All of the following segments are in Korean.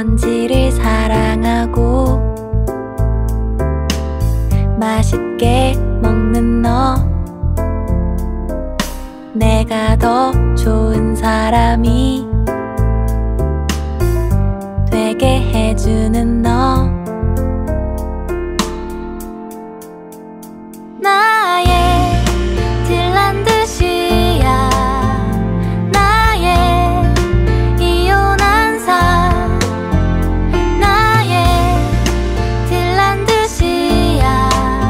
먼지를 사랑하고 맛있게 먹는 너, 내가 더 좋은 사람이 되게 해주는 너. 나의 딜란드시아, 나의 이온한사, 나의 딜란드시아,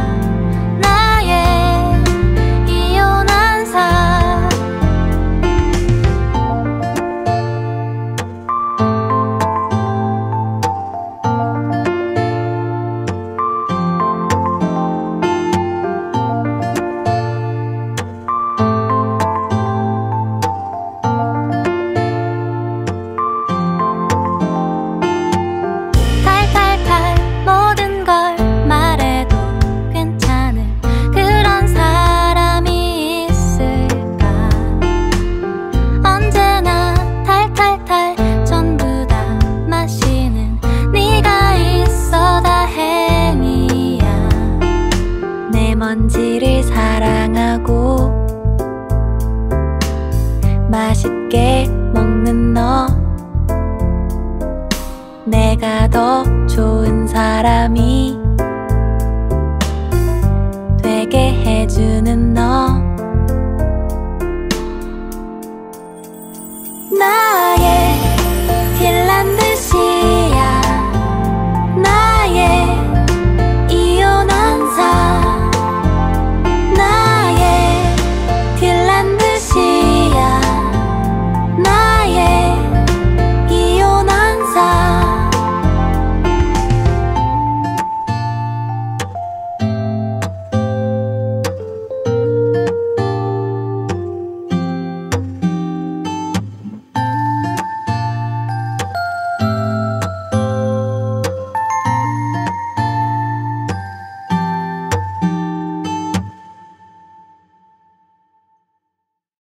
나의 이온한사. 탈탈탈 모든 걸 말해도 괜찮을 그런 사람이 있을까. 언제나 탈탈탈 전부 다 마시는 네가 있어 다행이야. 내 먼지를 사랑하고 맛있게 먹는 너, 내가 더 좋은 사람이